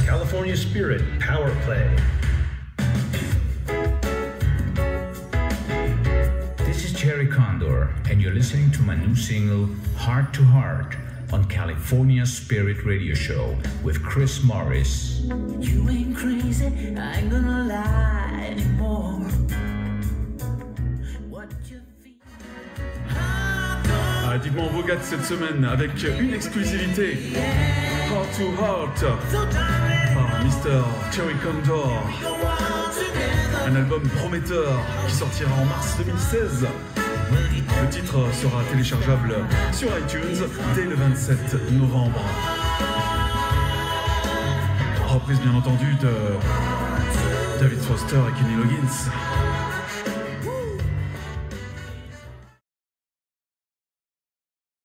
California Spirit Powerplay. This is Thierry Condor, and you're listening to my new single, Heart to Heart, on California Spirit Radio Show with Chris Morris. You ain't crazy, I ain't gonna lie anymore. Dites-moi en vogat cette semaine avec une exclusivité. Heart to Heart par Mr. Thierry Condor. Un album prometteur qui sortira en mars 2016. Le titre sera téléchargeable sur iTunes dès le 27 novembre. Reprise bien entendu de David Foster et Kenny Loggins.